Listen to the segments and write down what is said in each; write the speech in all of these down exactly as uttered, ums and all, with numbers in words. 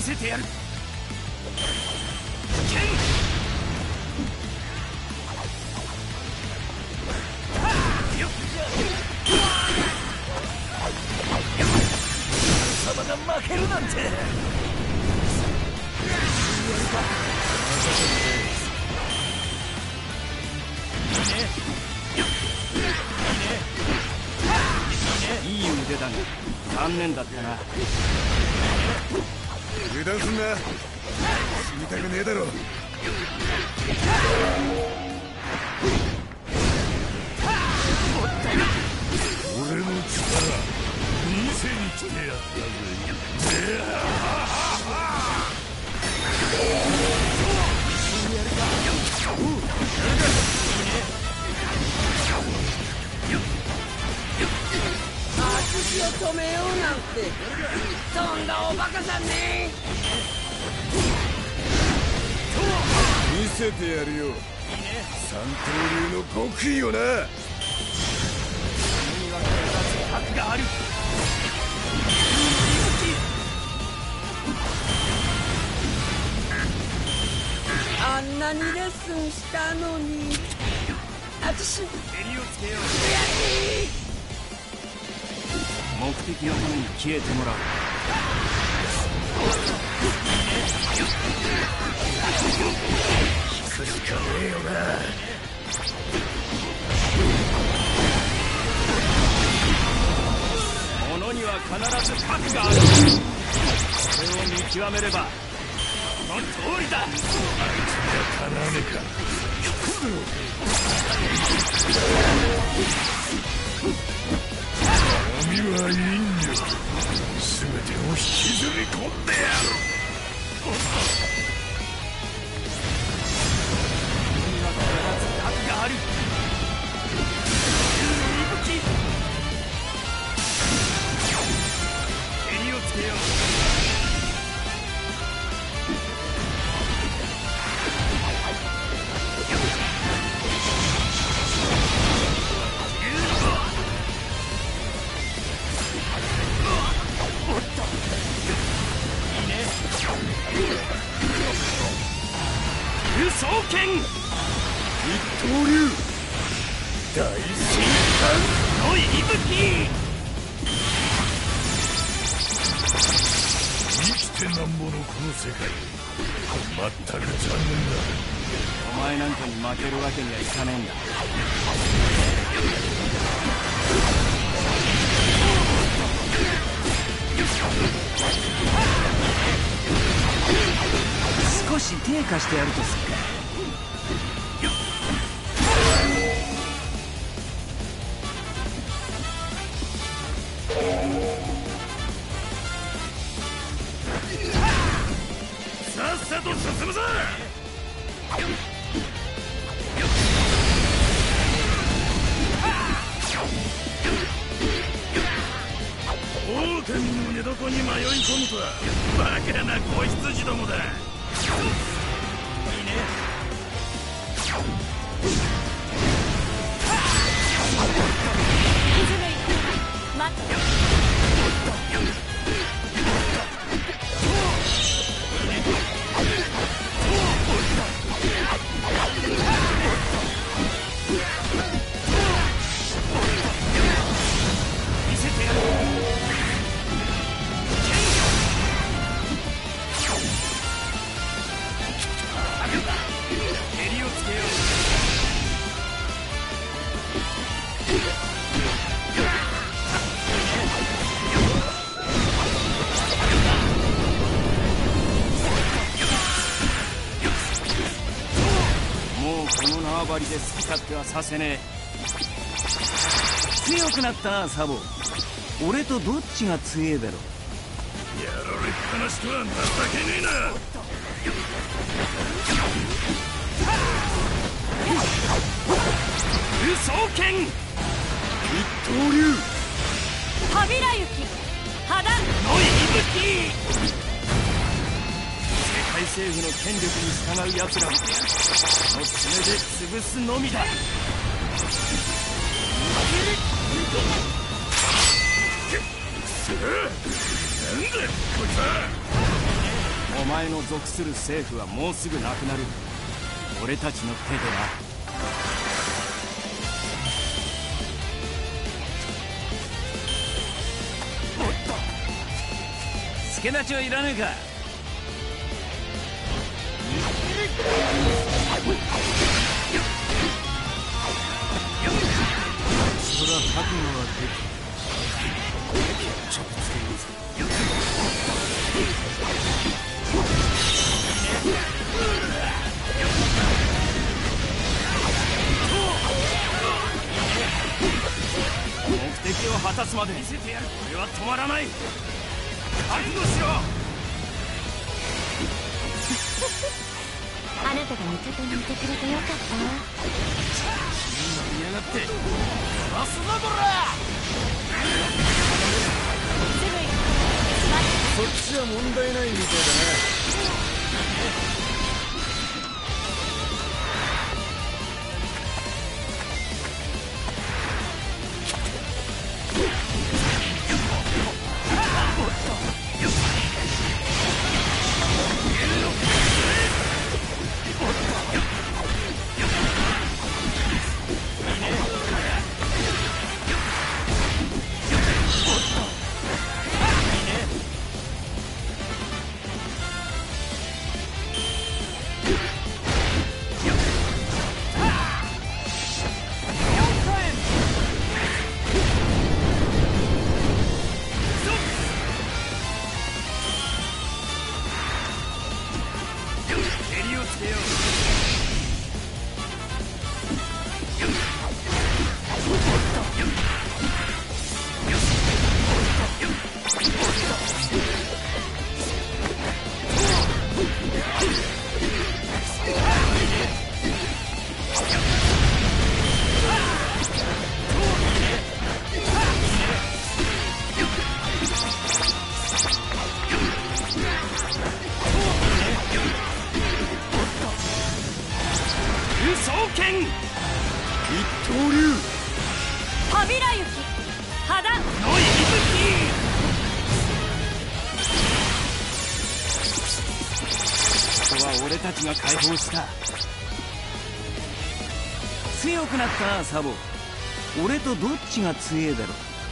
せてやる。様が負けるなんて。いい腕だが残念だったな。 油断すんな。死にたくねえだろ。俺の力見せに来てやったぜ。 足を止めようなんてとんだおバカさんね。 見せてやるよ。三刀流の極意をな。 核がある。 あんなにレッスンしたのに。あたし襟をつけよう。目的のために消えてもらう。 引くしかねえよな。 ものには必ず核がある。それを見極めればこの通りだ。あいつがかなわねえか。闇は引力。全てを引きずり込んでやる。 核がある。襟をつけよう。双剣一刀流大神官の息吹。 生きてなんぼのこの世界。まったく残念だ。 お前なんかに負けるわけにはいかねえんだ。少し低下してやるとすっか。 さっさと進むぞ。王天の寝床に迷い込むとはバカな子羊どもだ。いいね。 待って。 見せてやる。襟をつけよう。もうこの縄張りで好き勝手はさせねえ。強くなったなサボ。俺とどっちが強えだろ。 やられっぱなしとは情けねえな。 双剣一刀流はびら雪破断の息吹。世界政府の権力に従う奴らをこの爪で潰すのみだ。 なんだこいつは。 前の属する政府はもうすぐなくなる。俺たちの手でな。助太刀はいらねえか。そら覚悟はでき決着つけます。目的を果たすまで見せてやる。俺は止まらない。覚悟しろ。 あなたが味方にいてくれてよかった。 盛り上がって回すぞこら。 すぐ行く。 そっちは問題ないみたいだな。一刀流パビラ雪肌の息吹。ここは俺たちが解放した。強くなったなサボ。俺とどっちが強えだろ。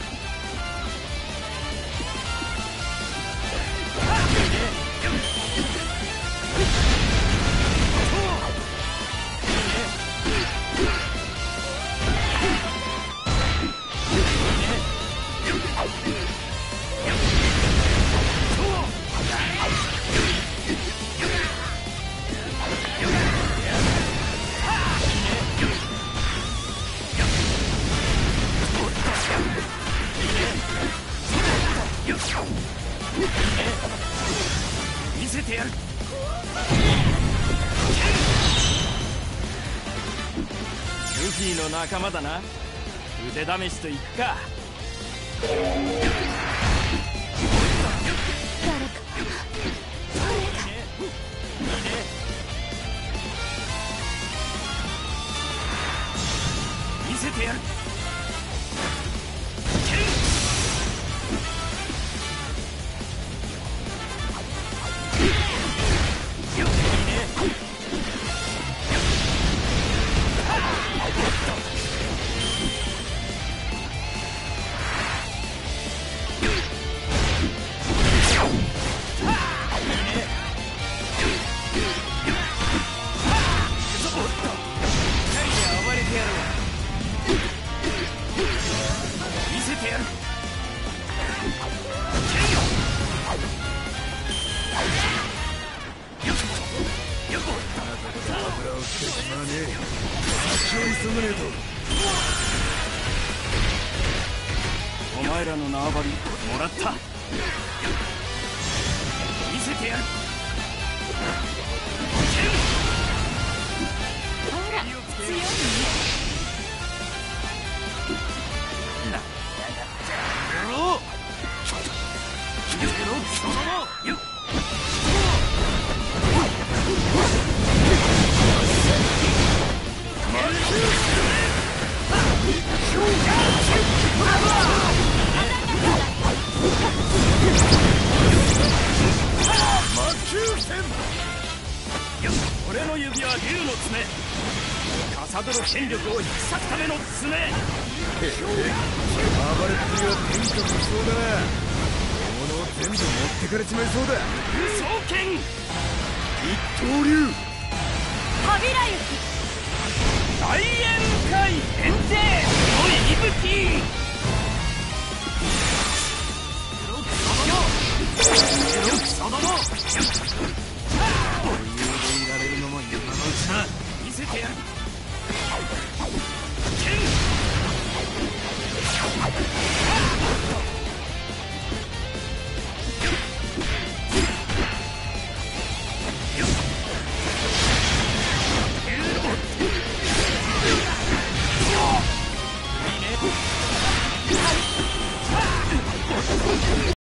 見せてやる。ルフィの仲間だな。腕試しといくか。見せてやる。お前らの縄張りもらった。見せてやる。 ほら強いね。 なやろう。やろうその後。よっ。ま竜の爪、かさどる権力を引き裂くための爪。 暴れっぷりは天下無双だな。獲物を全部持ってかれちまいそうだ。 無双剣、 一刀流。 ファビラ雪大宴会変形の息吹。クソども、クソども。余裕でいられるのも今のうちだ。見せてやる。